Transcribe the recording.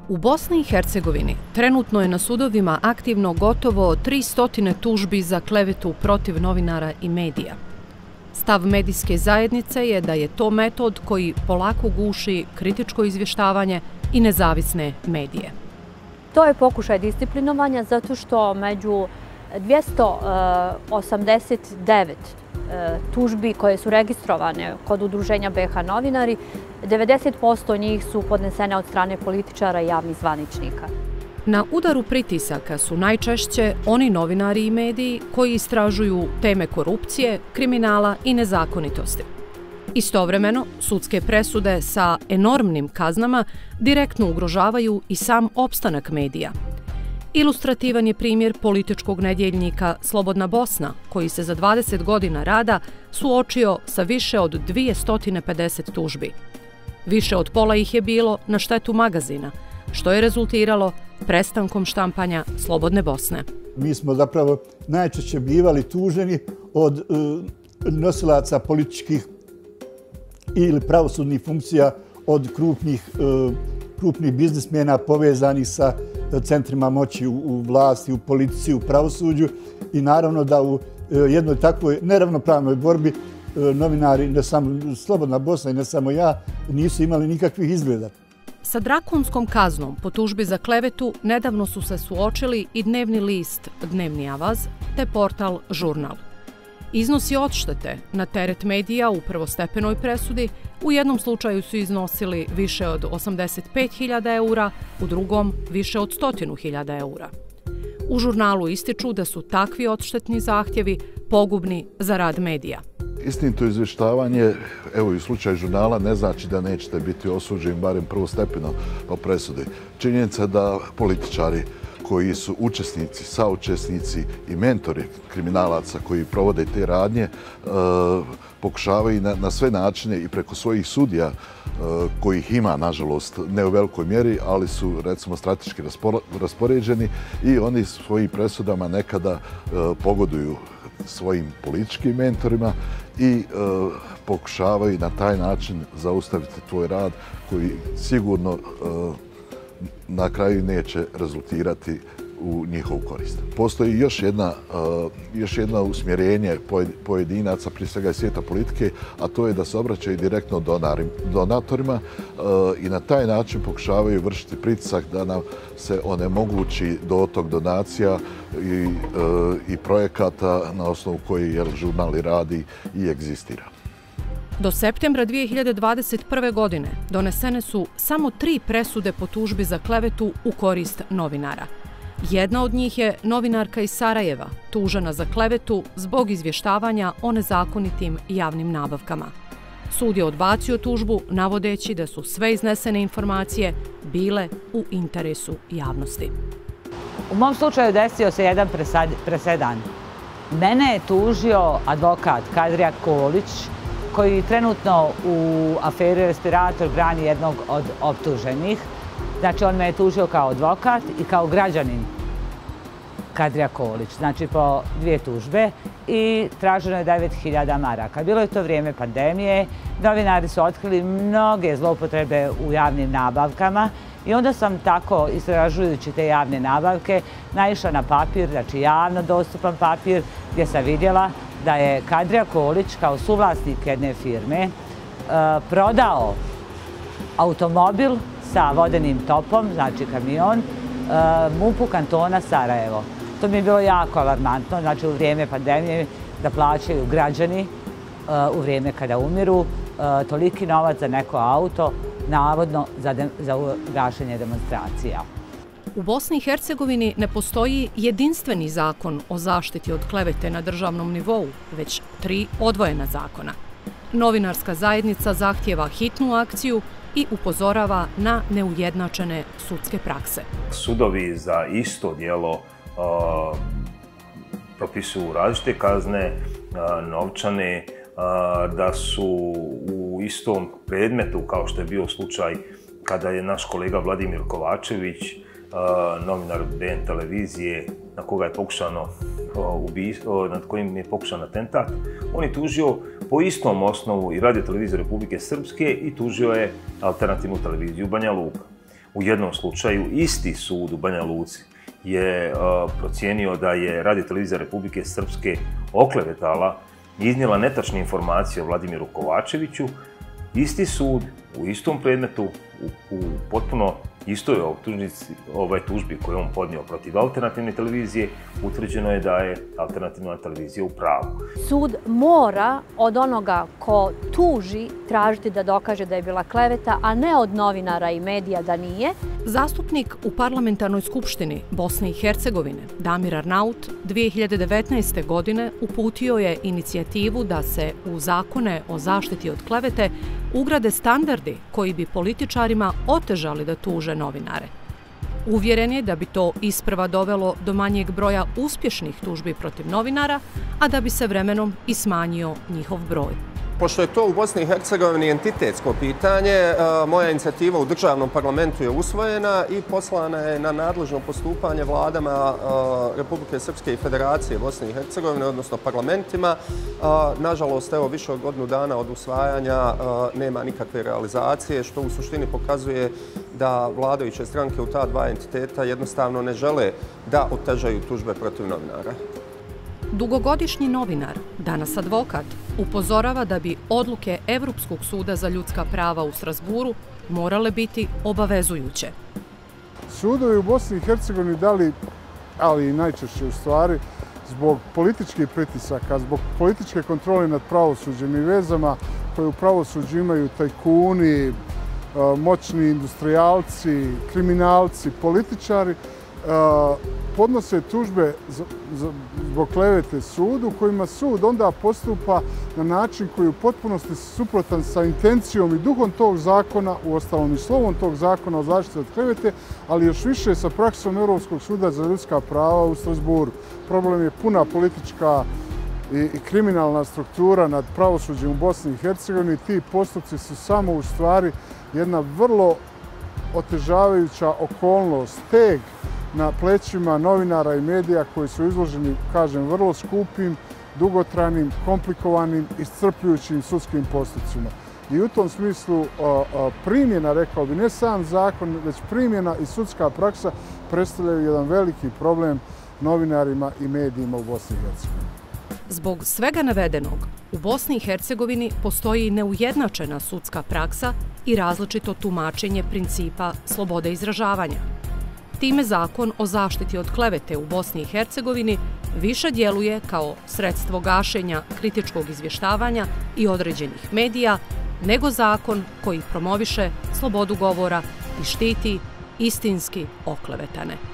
U Bosni i Hercegovini trenutno je na sudovima aktivno gotovo 300 tužbi za klevetu protiv novinara i medija. Stav medijske zajednice je da je to metod koji polako guši kritičko izvještavanje i nezavisne medije. To je pokušaj disciplinovanja zato što među 289 tužbi koje su registrovane kod udruženja BiH novinari, 90% njih su podnesene od strane političara i javnih zvaničnika. Na udaru pritisaka su najčešće oni novinari i mediji koji istražuju teme korupcije, kriminala i nezakonitosti. Istovremeno, sudske presude sa enormnim kaznama direktno ugrožavaju i sam opstanak medija. Ilustrativan je primjer političkog nedjeljnika Slobodna Bosna, koji se za 20 godina rada suočio sa više od 250 tužbi. Više od pola ih je bilo na štetu magazina, što je rezultiralo prestankom štampanja Slobodne Bosne. Mi smo zapravo najčešće bivali tuženi od nosilaca političkih ili pravosudnih funkcija, od krupnih biznismena povezanih sa centrima moći u vlasti, u politici, u pravosuđu i naravno da u jednoj takvoj neravnopravnoj borbi novinari, ne samo Slobodna Bosna i ne samo ja, nisu imali nikakvih izgleda. Sa drakonskom kaznom po tužbi za klevetu nedavno su se suočili i dnevni list Dnevni Avaz te portal Žurnal. Iznosi odštete na teret medija u prvostepenoj presudi u jednom slučaju su iznosili više od 85.000 eura, u drugom više od 100.000 eura. U Žurnalu ističu da su takvi odštetni zahtjevi pogubni za rad medija. Istinito izvještavanje, evo i u slučaju Žurnala, ne znači da nećete biti osuđeni barem prvostepeno po presudi. Činjenica da političari koji su učesnici, saučesnici i mentori kriminalaca koji provode te radnje pokušavaju na sve načine i preko svojih sudija kojih ima, nažalost, ne u velikoj mjeri, ali su, recimo, strateški raspoređeni i oni svojim presudama nekada pogoduju svojim političkim mentorima i pokušavaju na taj način zaustaviti tvoj rad koji sigurno na kraju neće rezultirati u njihovu korist. Postoji još jedno usmjerenje pojedinaca, prije svega iz svijeta politike, a to je da se obraćaju direktno donatorima i na taj način pokušavaju vršiti pritisak da nam se onemogući dotok donacija i projekata na osnovu koji žurnal radi i egzistira. Do septembra 2021. godine donesene su samo 3 presude po tužbi za klevetu u korist novinara. Jedna od njih je novinarka iz Sarajeva, tužena za klevetu zbog izvještavanja o nezakonitim javnim nabavkama. Sud je odbacio tužbu, navodeći da su sve iznesene informacije bile u interesu javnosti. U mom slučaju desio se jedan presedan. Mene je tužio advokat Kadrija Kolić, koji trenutno u aferi Respirator brani jednog od optuženih. Znači, on me je tužio kao advokat i kao građanin Kadrija Kolić. Znači, po 2 tužbe i traženo je 9.000 maraka. Bilo je to vrijeme pandemije, novinari su otkrili mnoge zloupotrebe u javnim nabavkama i onda sam tako, istražujući te javne nabavke, naišla na papir, znači javno dostupan papir, gdje sam vidjela da je Kadrija Kolić kao suvlasnik jedne firme prodao automobil sa vodenim topom, znači kamion, MUP-u kantona Sarajevo. To mi je bilo jako alarmantno, znači u vrijeme pandemije da plaćaju građani u vrijeme kada umiru toliki novac za neko auto, navodno za gašenje demonstracija. U Bosni i Hercegovini ne postoji jedinstveni zakon o zaštiti od klevete na državnom nivou, već 3 odvojena zakona. Novinarska zajednica zahtijeva hitnu akciju i upozorava na neujednačene sudske prakse. Sudovi za isto djelo propisuju različite kazne, novčane, da su u istom predmetu, kao što je bio slučaj kada je naš kolega Vladimir Kovačević, novinar BN televizije, nad kojim je pokušan atentat, on je tužio po istom osnovu i Radio televiziju Republike Srpske i tužio je alternativnu televiziju Banja Luka. U jednom slučaju isti sud u Banja Luci je procijenio da je Radio-televizija Republike Srpske oklevetala i iznijela netačne informacije o Vladimiru Kovačeviću. Isti sud u istom predmetu, u potpuno istoj tužbi koju on podnio protiv alternativne televizije, utvrđeno je da je alternativna televizija u pravu. Sud mora od onoga ko tuži tražiti da dokaže da je bila kleveta, a ne od novinara i medija da nije. Zastupnik u Parlamentarnoj skupštini Bosne i Hercegovine, Damir Arnaut, 2019. godine uputio je inicijativu da se u zakone o zaštiti od klevete ugrade standardi koji bi političarima otežali da tuže novinare. Uvjeren je da bi to isprva dovelo do manjeg broja uspješnih tužbi protiv novinara, a da bi se vremenom i smanjio njihov broj. Pošto je to u Bosni i Hercegovini entitetsko pitanje, moja inicijativa u državnom parlamentu je usvojena i poslana je na nadležno postupanje vladama Republike Srpske i Federacije Bosne i Hercegovine, odnosno parlamentima. Nažalost, evo više od godinu dana od usvajanja nema nikakve realizacije, što u suštini pokazuje da vladajuće stranke u ta dva entiteta jednostavno ne žele da otežaju tužbe protiv novinara. Dugogodišnji novinar, danas advokat, upozorava da bi odluke Evropskog suda za ljudska prava u Strasburu morale biti obavezujuće. Sudovi u Bosni i Hercegovini dali, ali i najčešće u stvari, zbog političkih pritisaka, zbog političke kontrole nad pravosuđem i vezama koje u pravosuđu imaju tajkuni, moćni industrijalci, kriminalci, političari, podnose tužbe zbog klevete sudu, kojima sud onda postupa na način koji je u potpunosti suprotan sa intencijom i duhom tog zakona, uostalom i slovom tog zakona o zaštiti od klevete, ali još više sa praksom Europskog suda za ljudska prava u Strasburu. Problem je puna politička i kriminalna struktura nad pravosuđem u Bosni i Hercegovini. Ti postupci su samo u stvari jedna vrlo otežavajuća okolnost, teg na plećima novinara i medija koji su izloženi, kažem, vrlo skupim, dugotrajnim, komplikovanim, iscrpljujućim sudskim postupcima. I u tom smislu primjena, rekao bi, ne sam zakon, već primjena i sudska praksa predstavljaju jedan veliki problem novinarima i medijima u Bosni i Hercegovini. Zbog svega navedenog, u Bosni i Hercegovini postoji neujednačena sudska praksa i različito tumačenje principa slobode izražavanja. Time zakon o zaštiti od klevete u Bosni i Hercegovini više djeluje kao sredstvo gašenja kritičkog izvještavanja i određenih medija, nego zakon koji promoviše slobodu govora i štiti istinski oklevetane.